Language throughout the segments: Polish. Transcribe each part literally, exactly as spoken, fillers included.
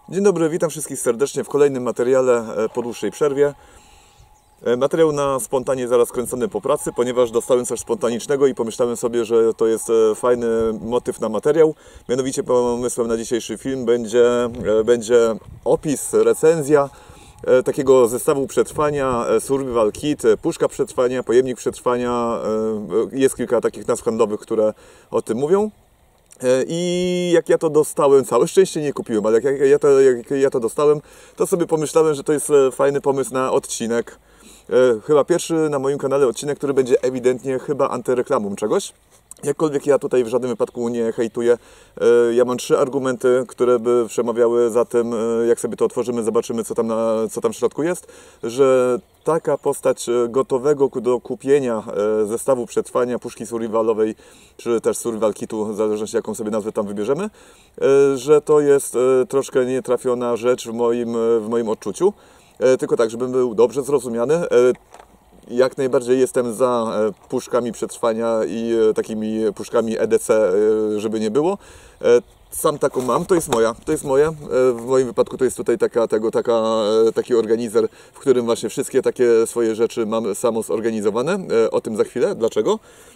Dzień dobry, witam wszystkich serdecznie w kolejnym materiale po dłuższej przerwie. Materiał na spontanie zaraz kręcony po pracy, ponieważ dostałem coś spontanicznego i pomyślałem sobie, że to jest fajny motyw na materiał. Mianowicie pomysłem na dzisiejszy film będzie, będzie opis, recenzja takiego zestawu przetrwania Survival Kit, puszka przetrwania, pojemnik przetrwania. Jest kilka takich nazw handlowych, które o tym mówią. I jak ja to dostałem, całe szczęście nie kupiłem, ale jak ja to, jak ja to dostałem, to sobie pomyślałem, że to jest fajny pomysł na odcinek. Chyba pierwszy na moim kanale odcinek, który będzie ewidentnie chyba antyreklamą czegoś. Jakkolwiek ja tutaj w żadnym wypadku nie hejtuję. Ja mam trzy argumenty, które by przemawiały za tym, jak sobie to otworzymy, zobaczymy co tam, na, co tam w środku jest, że taka postać gotowego do kupienia zestawu przetrwania, puszki survivalowej, czy też survival kitu, w zależności jaką sobie nazwę tam wybierzemy, że to jest troszkę nietrafiona rzecz w moim, w moim odczuciu. Tylko tak, żebym był dobrze zrozumiany. Jak najbardziej jestem za puszkami przetrwania i takimi puszkami E D C, żeby nie było. Sam taką mam, to jest moja, to jest moja. W moim wypadku to jest tutaj taka, tego, taka, taki organizer, w którym właśnie wszystkie takie swoje rzeczy mam samo zorganizowane. O tym za chwilę. Dlaczego?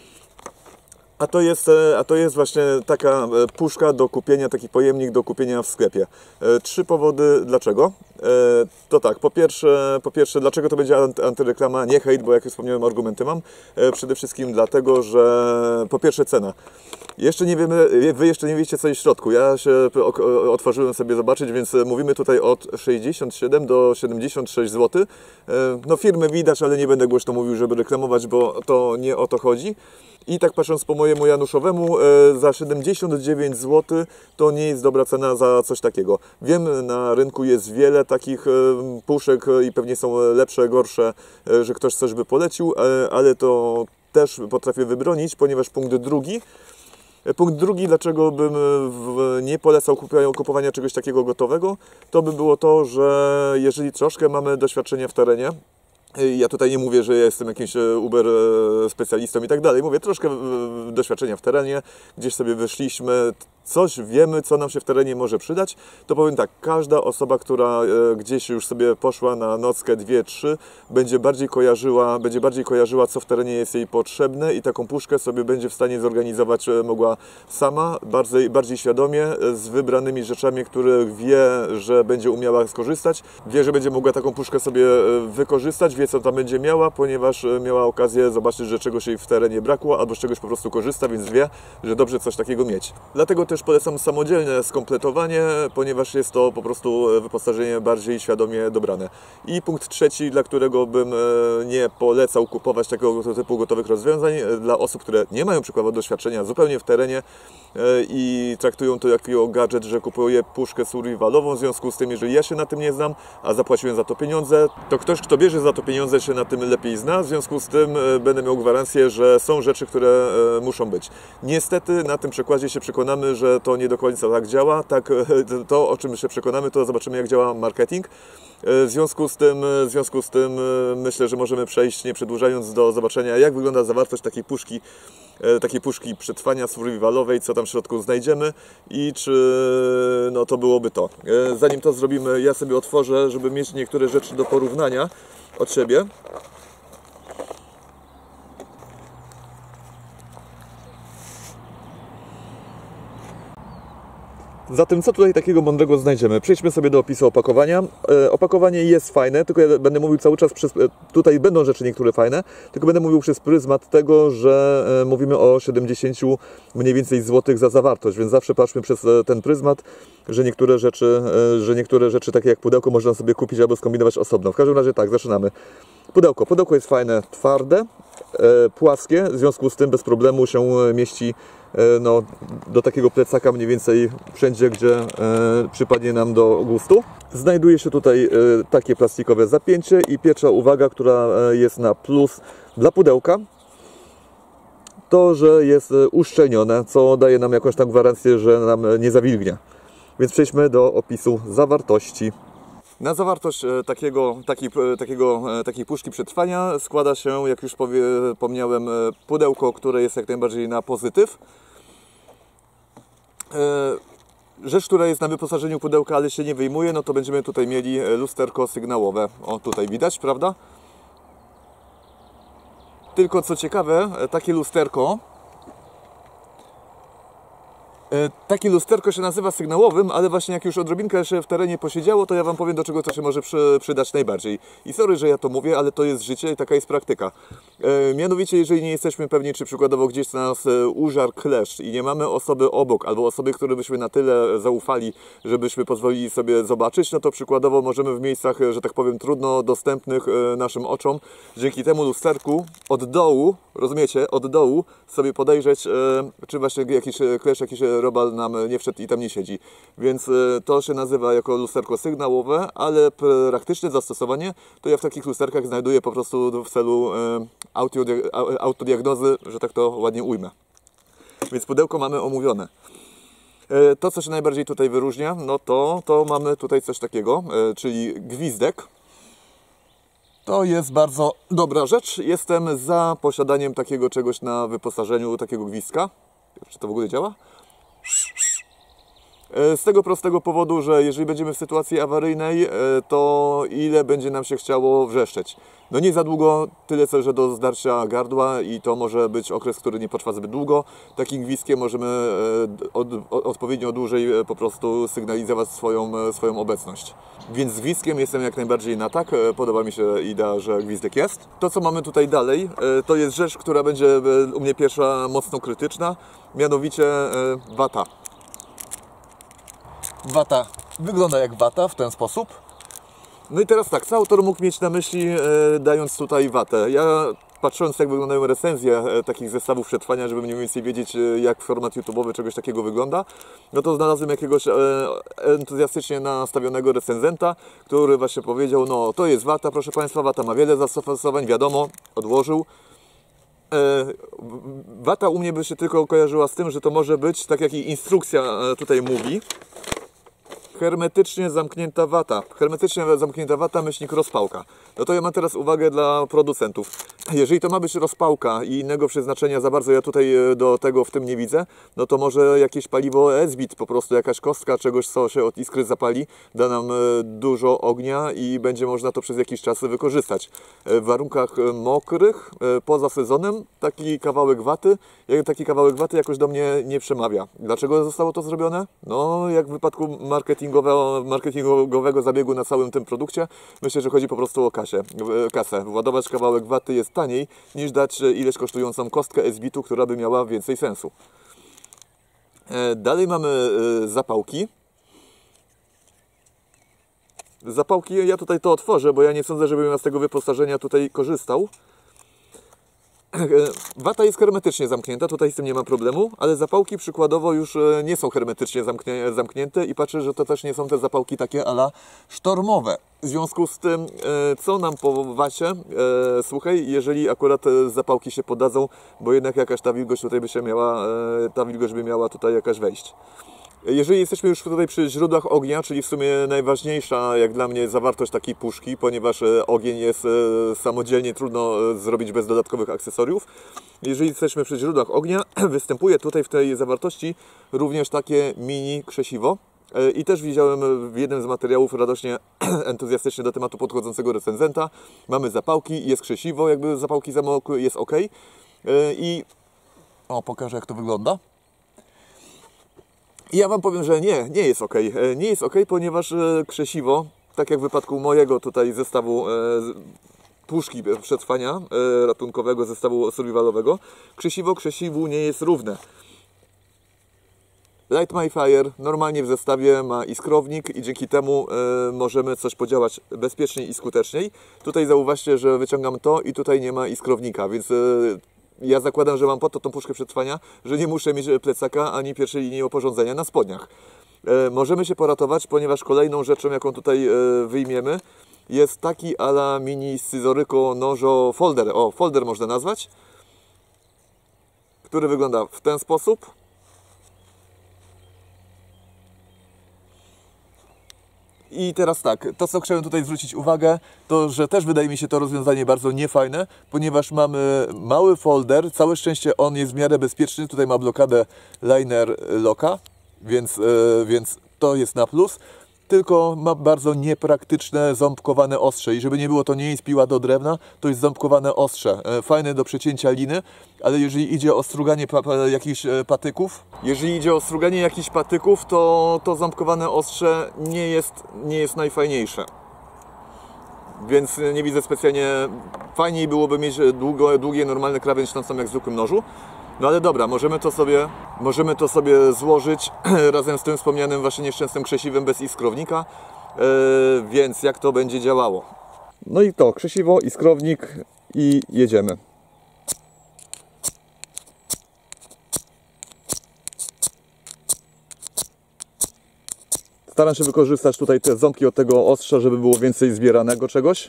A to, jest, a to jest właśnie taka puszka do kupienia, taki pojemnik do kupienia w sklepie. Trzy powody dlaczego. To tak, po pierwsze, po pierwsze dlaczego to będzie antyreklama, nie hejt, bo jak już wspomniałem, argumenty mam. Przede wszystkim dlatego, że po pierwsze cena. Jeszcze nie wiemy, wy jeszcze nie wiecie co jest w środku. Ja się otworzyłem sobie zobaczyć, więc mówimy tutaj od sześćdziesiąt siedem do siedemdziesiąt sześć złotych. No firmy widać, ale nie będę głośno mówił, żeby reklamować, bo to nie o to chodzi. I tak patrząc po mojemu Januszowemu, za siedemdziesiąt dziewięć złotych to nie jest dobra cena za coś takiego. Wiem, na rynku jest wiele takich puszek i pewnie są lepsze, gorsze, że ktoś coś by polecił, ale to też potrafię wybronić, ponieważ punkt drugi, punkt drugi, dlaczego bym nie polecał kupowania czegoś takiego gotowego, to by było to, że jeżeli troszkę mamy doświadczenia w terenie, ja tutaj nie mówię, że ja jestem jakimś Uber specjalistą i tak dalej. Mówię troszkę doświadczenia w terenie, gdzieś sobie wyszliśmy, coś wiemy, co nam się w terenie może przydać. To powiem tak, każda osoba, która gdzieś już sobie poszła na nockę, dwie, trzy, będzie bardziej kojarzyła, będzie bardziej kojarzyła, co w terenie jest jej potrzebne i taką puszkę sobie będzie w stanie zorganizować mogła sama, bardziej, bardziej świadomie, z wybranymi rzeczami, których wie, że będzie umiała skorzystać. Wie, że będzie mogła taką puszkę sobie wykorzystać, wie, co tam będzie miała, ponieważ miała okazję zobaczyć, że czegoś jej w terenie brakło, albo z czegoś po prostu korzysta, więc wie, że dobrze coś takiego mieć. Dlatego też polecam samodzielne skompletowanie, ponieważ jest to po prostu wyposażenie bardziej świadomie dobrane. I punkt trzeci, dla którego bym nie polecał kupować takiego typu gotowych rozwiązań, dla osób, które nie mają przykładowo doświadczenia zupełnie w terenie i traktują to jako gadżet, że kupuję puszkę survivalową, w związku z tym, jeżeli ja się na tym nie znam, a zapłaciłem za to pieniądze, to ktoś, kto bierze za to pieniądze, się na tym lepiej zna, w związku z tym będę miał gwarancję, że są rzeczy, które muszą być. Niestety na tym przykładzie się przekonamy, że to nie do końca tak działa. Tak, to, o czym się przekonamy, to zobaczymy, jak działa marketing. W związku z tym, w związku z tym myślę, że możemy przejść, nie przedłużając, do zobaczenia, jak wygląda zawartość takiej puszki, takiej puszki przetrwania survivalowej, co tam w środku znajdziemy i czy no, to byłoby to. Zanim to zrobimy, ja sobie otworzę, żeby mieć niektóre rzeczy do porównania od siebie. Zatem co tutaj takiego mądrego znajdziemy? Przejdźmy sobie do opisu opakowania. E, opakowanie jest fajne, tylko ja będę mówił cały czas przez... Tutaj będą rzeczy niektóre fajne, tylko będę mówił przez pryzmat tego, że e, mówimy o siedemdziesięciu mniej więcej złotych za zawartość, więc zawsze patrzmy przez ten pryzmat, że niektóre rzeczy, e, że niektóre rzeczy takie jak pudełko można sobie kupić albo skombinować osobno. W każdym razie tak, zaczynamy. Pudełko. Pudełko jest fajne, twarde, e, płaskie, w związku z tym bez problemu się mieści no, do takiego plecaka mniej więcej wszędzie, gdzie e, przypadnie nam do gustu. Znajduje się tutaj e, takie plastikowe zapięcie i pierwsza uwaga, która jest na plus dla pudełka, to, że jest uszczelnione, co daje nam jakąś tam gwarancję, że nam nie zawilgnie. Więc przejdźmy do opisu zawartości. Na zawartość takiego, taki, takiego, takiej puszki przetrwania składa się, jak już powie, wspomniałem, pudełko, które jest jak najbardziej na pozytyw. rzecz, która jest na wyposażeniu pudełka, ale się nie wyjmuje, no to będziemy tutaj mieli lusterko sygnałowe. O, tutaj widać, prawda? Tylko co ciekawe, takie lusterko Takie lusterko się nazywa sygnałowym, ale właśnie jak już odrobinkę jeszcze w terenie posiedziało, to ja Wam powiem, do czego to się może przy, przydać najbardziej. I sorry, że ja to mówię, ale to jest życie i taka jest praktyka. E, mianowicie, jeżeli nie jesteśmy pewni, czy przykładowo gdzieś nas użarł kleszcz i nie mamy osoby obok, albo osoby, które byśmy na tyle zaufali, żebyśmy pozwolili sobie zobaczyć, no to przykładowo możemy w miejscach, że tak powiem, trudno dostępnych naszym oczom, dzięki temu lusterku od dołu, rozumiecie, od dołu sobie podejrzeć, e, czy właśnie jakiś kleszcz, jakiś robal nam nie wszedł i tam nie siedzi. Więc to się nazywa jako lusterko sygnałowe, ale praktyczne zastosowanie to ja w takich lusterkach znajduję po prostu w celu autodiagnozy, że tak to ładnie ujmę. Więc pudełko mamy omówione. To, co się najbardziej tutaj wyróżnia, no to, to mamy tutaj coś takiego, czyli gwizdek. To jest bardzo dobra rzecz. Jestem za posiadaniem takiego czegoś na wyposażeniu, takiego gwizdka. Czy to w ogóle działa? Z tego prostego powodu, że jeżeli będziemy w sytuacji awaryjnej, to ile będzie nam się chciało wrzeszczeć? No nie za długo, tyle co, że do zdarcia gardła i to może być okres, który nie potrwa zbyt długo. Takim gwizdkiem możemy od, od, odpowiednio dłużej po prostu sygnalizować swoją, swoją obecność. Więc z gwizdkiem jestem jak najbardziej na tak. Podoba mi się idea, że gwizdek jest. To, co mamy tutaj dalej, to jest rzecz, która będzie u mnie pierwsza mocno krytyczna, mianowicie wata. Wata wygląda jak wata w ten sposób. No i teraz tak, co autor mógł mieć na myśli, e, dając tutaj watę? Ja patrząc, jak wyglądają recenzje e, takich zestawów przetrwania, żeby mniej więcej wiedzieć, e, jak format YouTube'owy czegoś takiego wygląda, no to znalazłem jakiegoś e, entuzjastycznie nastawionego recenzenta, który właśnie powiedział, no to jest wata, proszę Państwa, wata ma wiele zastosowań, wiadomo, odłożył. E, wata u mnie by się tylko kojarzyła z tym, że to może być, tak jak i instrukcja e, tutaj mówi, hermetycznie zamknięta wata. Hermetycznie zamknięta wata, myślnik rozpałka. No to ja mam teraz uwagę dla producentów. Jeżeli to ma być rozpałka i innego przeznaczenia za bardzo ja tutaj do tego w tym nie widzę, no to może jakieś paliwo S-bit, po prostu jakaś kostka czegoś, co się od iskry zapali, da nam dużo ognia i będzie można to przez jakiś czas wykorzystać. W warunkach mokrych, poza sezonem, taki kawałek waty, taki kawałek waty jakoś do mnie nie przemawia. Dlaczego zostało to zrobione? No, jak w wypadku marketingowego, marketingowego zabiegu na całym tym produkcie, myślę, że chodzi po prostu o kasę. kasę. Władować kawałek waty jest taniej, niż dać ileś kosztującą kostkę S-bitu, która by miała więcej sensu. Dalej mamy zapałki. Zapałki, ja tutaj to otworzę, bo ja nie sądzę, żebym ja z tego wyposażenia tutaj korzystał. Wata jest hermetycznie zamknięta, tutaj z tym nie ma problemu, ale zapałki przykładowo już nie są hermetycznie zamknięte i patrzę, że to też nie są te zapałki takie ala sztormowe. W związku z tym, co nam po wacie, słuchaj, jeżeli akurat zapałki się podadzą, bo jednak jakaś ta wilgoć tutaj by się miała, ta wilgoć by miała tutaj jakaś wejść. Jeżeli jesteśmy już tutaj przy źródłach ognia, czyli w sumie najważniejsza jak dla mnie zawartość takiej puszki, ponieważ ogień jest samodzielnie trudno zrobić bez dodatkowych akcesoriów. Jeżeli jesteśmy przy źródłach ognia, występuje tutaj w tej zawartości również takie mini krzesiwo. I też widziałem w jednym z materiałów radośnie, entuzjastycznie do tematu podchodzącego recenzenta. Mamy zapałki, jest krzesiwo, jakby zapałki zamokły, jest ok. I o, pokażę jak to wygląda. I ja Wam powiem, że nie, nie jest ok. Nie jest ok, ponieważ krzesiwo, tak jak w wypadku mojego tutaj zestawu puszki przetrwania ratunkowego, zestawu survivalowego, krzesiwo krzesiwu nie jest równe. Light My Fire normalnie w zestawie ma iskrownik i dzięki temu y, możemy coś podziałać bezpieczniej i skuteczniej. Tutaj zauważcie, że wyciągam to i tutaj nie ma iskrownika, więc y, ja zakładam, że mam po to tą puszkę przetrwania, że nie muszę mieć plecaka ani pierwszej linii oporządzenia na spodniach. Y, możemy się poratować, ponieważ kolejną rzeczą, jaką tutaj y, wyjmiemy, jest taki ala mini scyzoryko nożo folder, o folder można nazwać, który wygląda w ten sposób. I teraz tak, to co chciałem tutaj zwrócić uwagę, to że też wydaje mi się to rozwiązanie bardzo niefajne, ponieważ mamy mały folder, całe szczęście on jest w miarę bezpieczny, tutaj ma blokadę liner locka, więc, yy, więc to jest na plus. Tylko ma bardzo niepraktyczne, ząbkowane ostrze i żeby nie było, to nie jest piła do drewna, to jest ząbkowane ostrze. Fajne do przecięcia liny, ale jeżeli idzie o struganie pa, pa, jakichś patyków, jeżeli idzie o struganie jakichś patyków, to to ząbkowane ostrze nie jest, nie jest najfajniejsze. Więc nie widzę specjalnie, fajniej byłoby mieć długo, długie, normalne krawędź tam jak w zwykłym nożu. No ale dobra, możemy to sobie, możemy to sobie złożyć razem z tym wspomnianym właśnie nieszczęsnym krzesiwem bez iskrownika, yy, więc jak to będzie działało. No i to, krzesiwo, iskrownik i jedziemy. Staram się wykorzystać tutaj te ząbki od tego ostrza, żeby było więcej zbieranego czegoś.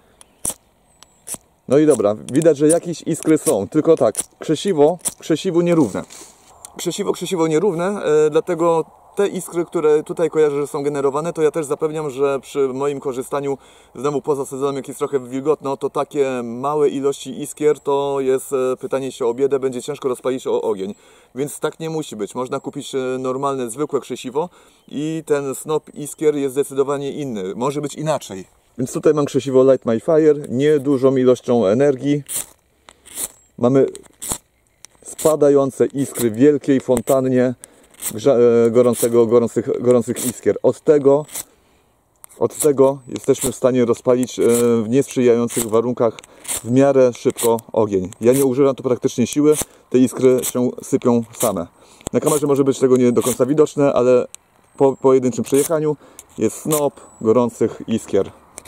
No i dobra, widać, że jakieś iskry są, tylko tak, krzesiwo, krzesiwo nierówne. Krzesiwo, krzesiwo nierówne, e, dlatego te iskry, które tutaj kojarzę, że są generowane, to ja też zapewniam, że przy moim korzystaniu, znowu poza sezonem, jak jest trochę wilgotno, to takie małe ilości iskier to jest e, pytanie się o biedę, będzie ciężko rozpalić o ogień. Więc tak nie musi być. Można kupić normalne, zwykłe krzesiwo i ten snop iskier jest zdecydowanie inny. Może być inaczej. Więc tutaj mam krzesiwo Light My Fire, niedużą ilością energii. Mamy spadające iskry w wielkiej fontannie gorącego, gorących, gorących iskier. Od tego, od tego jesteśmy w stanie rozpalić w niesprzyjających warunkach w miarę szybko ogień. Ja nie używam tu praktycznie siły, te iskry się sypią same. Na kamerze może być tego nie do końca widoczne, ale po pojedynczym przejechaniu jest snop gorących iskier.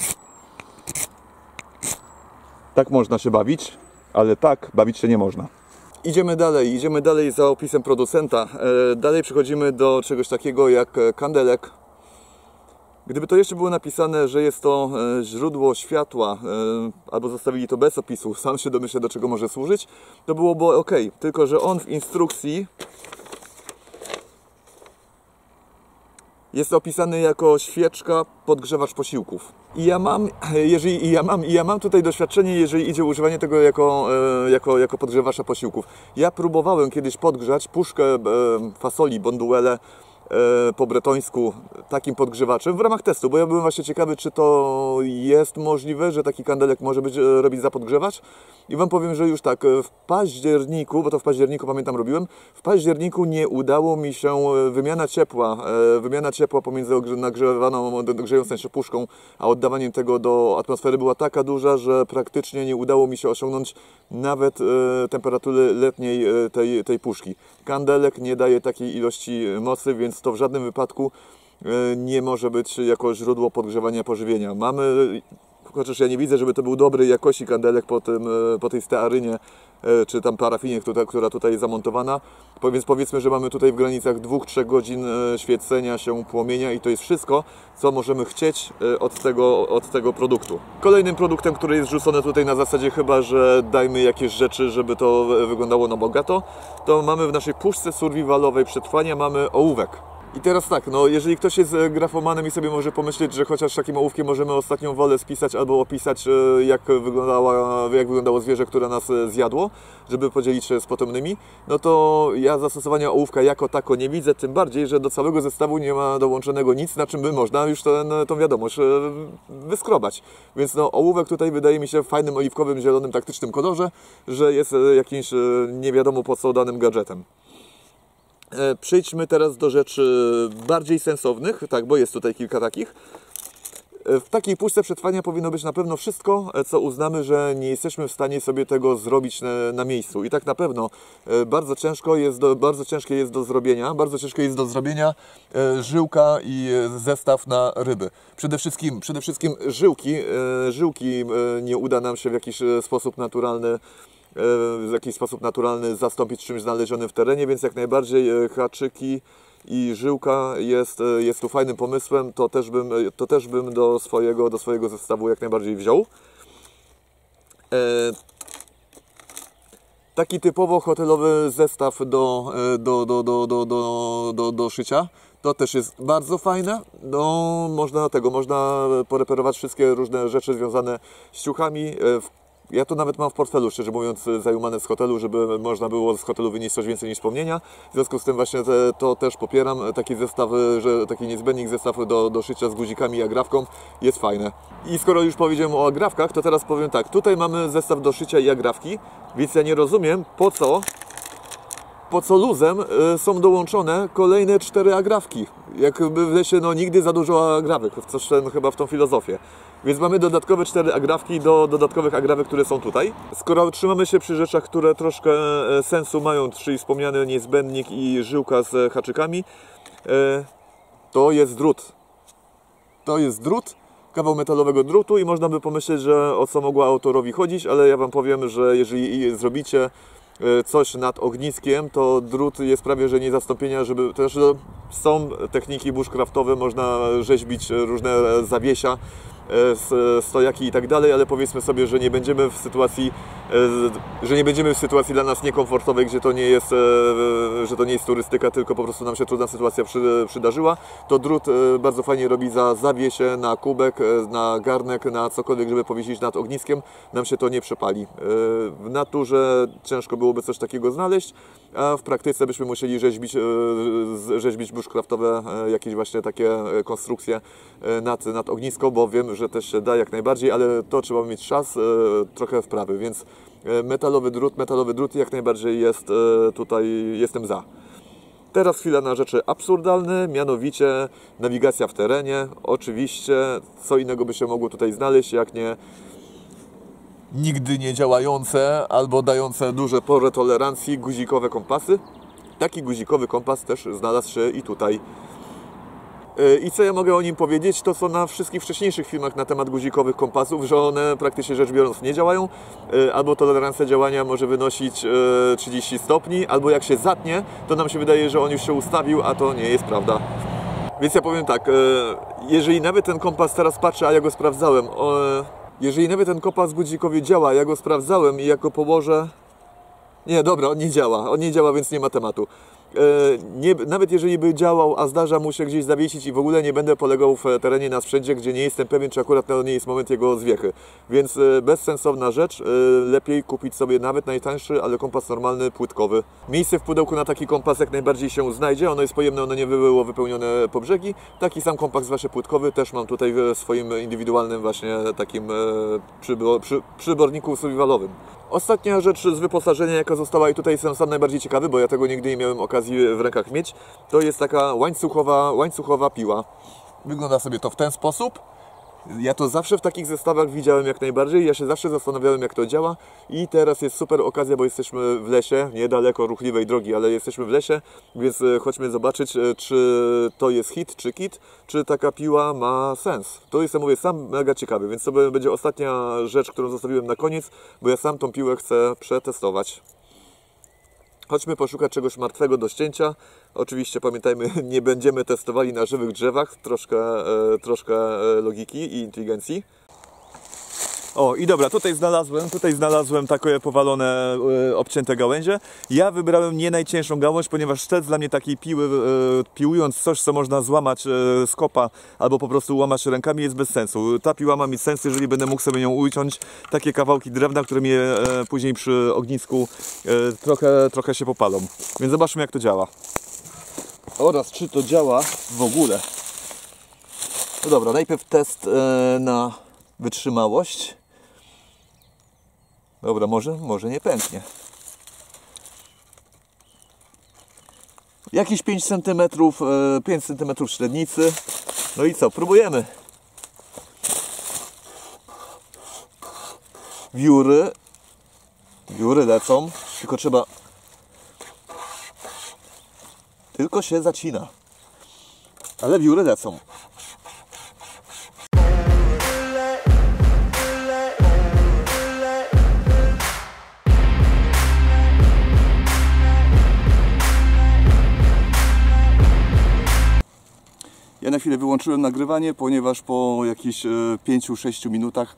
Tak można się bawić, ale tak bawić się nie można. Idziemy dalej, idziemy dalej za opisem producenta. Dalej przechodzimy do czegoś takiego jak kandelek. Gdyby to jeszcze było napisane, że jest to źródło światła, albo zostawili to bez opisu, sam się domyślę, do czego może służyć, to byłoby ok. Tylko że on w instrukcji jest opisany jako świeczka, podgrzewacz posiłków. I ja mam, jeżeli, i ja mam, i ja mam tutaj doświadczenie, jeżeli idzie o używanie tego jako, jako, jako podgrzewacza posiłków. Ja próbowałem kiedyś podgrzać puszkę fasoli bonduelle po bretońsku takim podgrzewaczem w ramach testu, bo ja byłem właśnie ciekawy, czy to jest możliwe, że taki kandelek może być robić za podgrzewacz. I Wam powiem, że już tak, w październiku, bo to w październiku pamiętam robiłem, w październiku nie udało mi się wymiana ciepła, wymiana ciepła pomiędzy nagrzewaną, grzejącą się puszką, a oddawaniem tego do atmosfery była taka duża, że praktycznie nie udało mi się osiągnąć nawet temperatury letniej tej, tej puszki. Kandelek nie daje takiej ilości mocy, więc to w żadnym wypadku nie może być jako źródło podgrzewania pożywienia. Mamy, chociaż ja nie widzę, żeby to był dobrej jakości kandelek po, tym, po tej stearynie, czy tam parafinie, która, która tutaj jest zamontowana, więc powiedzmy, że mamy tutaj w granicach dwóch do trzech godzin świecenia się płomienia i to jest wszystko, co możemy chcieć od tego, od tego produktu. Kolejnym produktem, który jest rzucony tutaj na zasadzie chyba, że dajmy jakieś rzeczy, żeby to wyglądało na bogato, to mamy w naszej puszce survivalowej przetrwania mamy ołówek. I teraz tak, no jeżeli ktoś jest grafomanem i sobie może pomyśleć, że chociaż takim ołówkiem możemy ostatnią wolę spisać albo opisać, jak, wyglądała, jak wyglądało zwierzę, które nas zjadło, żeby podzielić się z potomnymi, no to ja zastosowania ołówka jako tako nie widzę, tym bardziej, że do całego zestawu nie ma dołączonego nic, na czym by można już ten, tą wiadomość wyskrobać. Więc no ołówek tutaj wydaje mi się w fajnym oliwkowym, zielonym, taktycznym kolorze, że jest jakimś nie wiadomo po co danym gadżetem. Przejdźmy teraz do rzeczy bardziej sensownych, tak, bo jest tutaj kilka takich. W takiej puszce przetrwania powinno być na pewno wszystko, co uznamy, że nie jesteśmy w stanie sobie tego zrobić na, na miejscu. I tak na pewno bardzo ciężko jest do, bardzo ciężkie jest do zrobienia, bardzo ciężko jest do zrobienia żyłka i zestaw na ryby. Przede wszystkim, przede wszystkim żyłki, żyłki nie uda nam się w jakiś sposób naturalny w jakiś sposób naturalny zastąpić czymś znalezionym w terenie, więc jak najbardziej haczyki i żyłka jest, jest tu fajnym pomysłem, to też bym, to też bym do, swojego, do swojego zestawu jak najbardziej wziął. E, taki typowo hotelowy zestaw do, do, do, do, do, do, do, do szycia. To też jest bardzo fajne, no można tego, można poreperować wszystkie różne rzeczy związane z ciuchami. Ja to nawet mam w portfelu, szczerze mówiąc, zajumane z hotelu, żeby można było z hotelu wynieść coś więcej niż wspomnienia. W związku z tym właśnie te, to też popieram. Taki zestaw, że taki niezbędnik zestaw do, do szycia z guzikami i agrafką jest fajne. I skoro już powiedziałem o agrafkach, to teraz powiem tak. Tutaj mamy zestaw do szycia i agrafki, więc ja nie rozumiem, po co po co luzem są dołączone kolejne cztery agrafki. Jakby w lesie no, nigdy za dużo agrafek, coś no, chyba w tą filozofię. Więc mamy dodatkowe cztery agrafki do dodatkowych agrafek, które są tutaj. Skoro trzymamy się przy rzeczach, które troszkę sensu mają, czyli wspomniany niezbędnik i żyłka z haczykami, to jest drut. To jest drut, kawał metalowego drutu i można by pomyśleć, że o co mogło autorowi chodzić, ale ja Wam powiem, że jeżeli zrobicie coś nad ogniskiem, to drut jest prawie że nie zastąpienia, żeby też są techniki bushcraftowe, można rzeźbić różne zawiesia, stojaki i tak dalej, ale powiedzmy sobie, że nie będziemy w sytuacji, że nie będziemy w sytuacji dla nas niekomfortowej, gdzie to nie jest, że to nie jest turystyka, tylko po prostu nam się trudna sytuacja przydarzyła, to drut bardzo fajnie robi za zawiesie, na kubek, na garnek, na cokolwiek, żeby powiesić nad ogniskiem, nam się to nie przepali. W naturze ciężko byłoby coś takiego znaleźć, a w praktyce byśmy musieli rzeźbić, rzeźbić bushcraftowe jakieś właśnie takie konstrukcje nad, nad ognisko, bo wiem, że też się da jak najbardziej, ale to trzeba mieć czas, trochę wprawy, więc metalowy drut, metalowy drut jak najbardziej jest tutaj, jestem za. Teraz chwila na rzeczy absurdalne, mianowicie nawigacja w terenie. Oczywiście, co innego by się mogło tutaj znaleźć, jak nie nigdy nie działające albo dające duże pole tolerancji guzikowe kompasy. Taki guzikowy kompas też znalazł się i tutaj. I co ja mogę o nim powiedzieć, to co na wszystkich wcześniejszych filmach na temat guzikowych kompasów, że one praktycznie rzecz biorąc nie działają, albo tolerancja działania może wynosić trzydzieści stopni, albo jak się zatnie, to nam się wydaje, że on już się ustawił, a to nie jest prawda. Więc ja powiem tak, jeżeli nawet ten kompas teraz patrzę, a ja go sprawdzałem, jeżeli nawet ten kompas guzikowy działa, ja go sprawdzałem i jak go położę... Nie, dobra, on nie działa, on nie działa, więc nie ma tematu. Nie, nawet jeżeli by działał, a zdarza mu się gdzieś zawiesić i w ogóle nie będę polegał w terenie na sprzęcie, gdzie nie jestem pewien, czy akurat to nie jest moment jego zwiechy. Więc bezsensowna rzecz, lepiej kupić sobie nawet najtańszy, ale kompas normalny, płytkowy. Miejsce w pudełku na taki kompas jak najbardziej się znajdzie, ono jest pojemne, ono nie było wypełnione po brzegi. Taki sam kompas właśnie płytkowy też mam tutaj w swoim indywidualnym właśnie takim przybor, przy, przyborniku survivalowym. Ostatnia rzecz z wyposażenia, jaka została i tutaj jestem sam najbardziej ciekawy, bo ja tego nigdy nie miałem okazji w rękach mieć, to jest taka łańcuchowa, łańcuchowa piła. Wygląda sobie to w ten sposób. Ja to zawsze w takich zestawach widziałem jak najbardziej, ja się zawsze zastanawiałem jak to działa i teraz jest super okazja, bo jesteśmy w lesie, niedaleko ruchliwej drogi, ale jesteśmy w lesie, więc chodźmy zobaczyć, czy to jest hit, czy kit, czy taka piła ma sens. To jestem, mówię, sam mega ciekawy, więc to będzie ostatnia rzecz, którą zostawiłem na koniec, bo ja sam tą piłę chcę przetestować. Chodźmy poszukać czegoś martwego do ścięcia. Oczywiście pamiętajmy, nie będziemy testowali na żywych drzewach, troszkę, e, troszkę logiki i inteligencji. O i dobra, tutaj znalazłem, tutaj znalazłem takie powalone, e, obcięte gałęzie. Ja wybrałem nie najcięższą gałąź, ponieważ szczec dla mnie takiej piły, e, piłując coś, co można złamać e, z kopa albo po prostu łamać rękami, jest bez sensu. Ta piła ma mieć sens, jeżeli będę mógł sobie nią uciąć takie kawałki drewna, które mnie e, później przy ognisku e, trochę, trochę się popalą. Więc zobaczmy jak to działa. Oraz czy to działa w ogóle. No dobra, najpierw test e, na wytrzymałość. Dobra, może, może nie pęknie. Jakieś pięć centymetrów, pięć centymetrów średnicy. No i co? Próbujemy. Wióry. Wióry lecą. Tylko trzeba... Tylko się zacina. Ale wióry lecą. Ja na chwilę wyłączyłem nagrywanie, ponieważ po jakichś pięciu sześciu minutach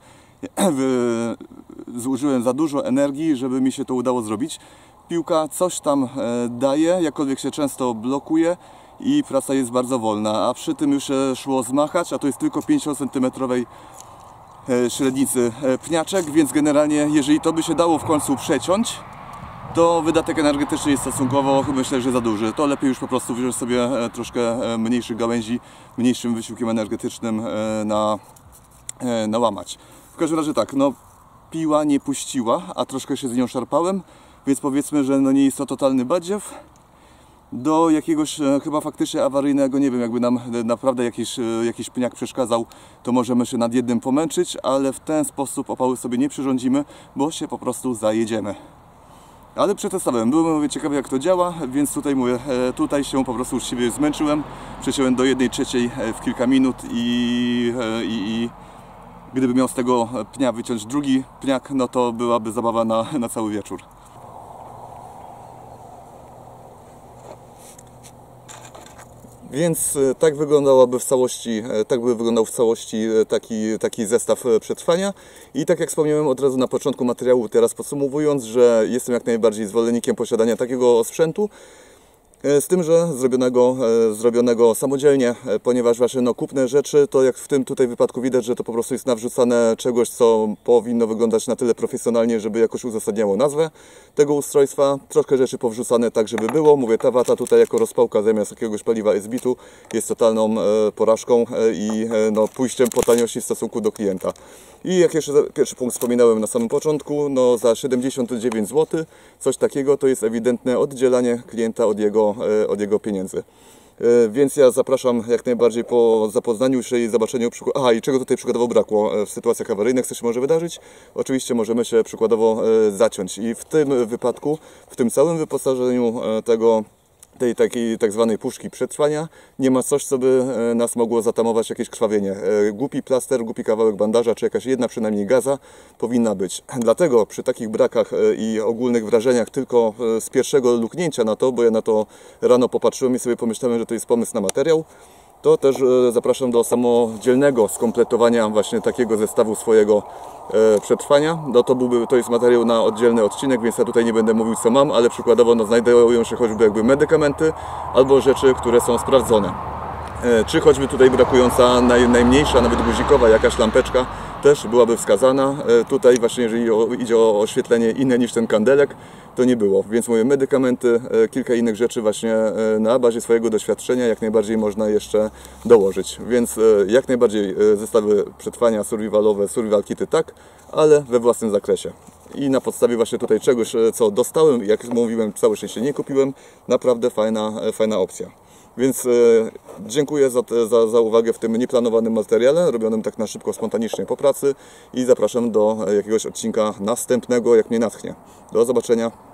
zużyłem za dużo energii, żeby mi się to udało zrobić. Piłka coś tam daje, jakkolwiek się często blokuje i praca jest bardzo wolna, a przy tym już szło zmachać, a to jest tylko pięciocentymetrowej średnicy pniaczek, więc generalnie jeżeli to by się dało w końcu przeciąć, to wydatek energetyczny jest stosunkowo, myślę, że za duży. To lepiej już po prostu wziąć sobie troszkę mniejszych gałęzi, mniejszym wysiłkiem energetycznym na, nałamać. W każdym razie tak, no piła nie puściła, a troszkę się z nią szarpałem, więc powiedzmy, że no nie jest to totalny badziew. Do jakiegoś chyba faktycznie awaryjnego, nie wiem, jakby nam naprawdę jakiś, jakiś pniak przeszkadzał, to możemy się nad jednym pomęczyć, ale w ten sposób opały sobie nie przyrządzimy, bo się po prostu zajedziemy. Ale przetestowałem, byłem mówię, ciekawy jak to działa, więc tutaj mówię, tutaj się po prostu uczciwie zmęczyłem. Przeciąłem do jednej trzeciej w kilka minut i, i, i gdyby miał z tego pnia wyciąć drugi pniak, no to byłaby zabawa na, na cały wieczór. Więc tak wyglądałaby w całości, tak by wyglądał w całości taki, taki zestaw przetrwania. I tak jak wspomniałem od razu na początku materiału, teraz podsumowując, że jestem jak najbardziej zwolennikiem posiadania takiego sprzętu. Z tym, że zrobionego, zrobionego samodzielnie, ponieważ właśnie no, kupne rzeczy, to jak w tym tutaj wypadku widać, że to po prostu jest nawrzucane czegoś, co powinno wyglądać na tyle profesjonalnie, żeby jakoś uzasadniało nazwę tego ustrojstwa. Troszkę rzeczy powrzucane tak, żeby było. Mówię, ta wata tutaj jako rozpałka zamiast jakiegoś paliwa S bitu jest totalną porażką i no, pójściem po taniości w stosunku do klienta. I jak jeszcze pierwszy punkt wspominałem na samym początku, no za siedemdziesiąt dziewięć złotych, coś takiego, to jest ewidentne oddzielanie klienta od jego, od jego pieniędzy. Więc ja zapraszam jak najbardziej po zapoznaniu się i zobaczeniu, aha, i czego tutaj przykładowo brakło w sytuacjach awaryjnych, co się może wydarzyć. Oczywiście możemy się przykładowo zaciąć i w tym wypadku, w tym całym wyposażeniu tego tej takiej tak zwanej puszki przetrwania nie ma coś, co by nas mogło zatamować jakieś krwawienie. Głupi plaster, głupi kawałek bandaża, czy jakaś jedna przynajmniej gaza powinna być. Dlatego przy takich brakach i ogólnych wrażeniach tylko z pierwszego luknięcia na to, bo ja na to rano popatrzyłem i sobie pomyślałem, że to jest pomysł na materiał, to też zapraszam do samodzielnego skompletowania właśnie takiego zestawu swojego przetrwania. No to, byłby, to jest materiał na oddzielny odcinek, więc ja tutaj nie będę mówił co mam, ale przykładowo no, znajdują się choćby jakby medykamenty albo rzeczy, które są sprawdzone. Czy choćby tutaj brakująca naj, najmniejsza, nawet guzikowa jakaś lampeczka też byłaby wskazana. Tutaj właśnie jeżeli idzie o oświetlenie inne niż ten kandelek, to nie było. Więc mówię, medykamenty, kilka innych rzeczy właśnie na bazie swojego doświadczenia jak najbardziej można jeszcze dołożyć. Więc jak najbardziej zestawy przetrwania survivalowe, survival kity tak, ale we własnym zakresie. I na podstawie właśnie tutaj czegoś, co dostałem, jak mówiłem, całe szczęście nie kupiłem, naprawdę fajna, fajna opcja. Więc e, dziękuję za, za, za uwagę w tym nieplanowanym materiale, robionym tak na szybko, spontanicznie po pracy i zapraszam do jakiegoś odcinka następnego, jak mnie natchnie. Do zobaczenia.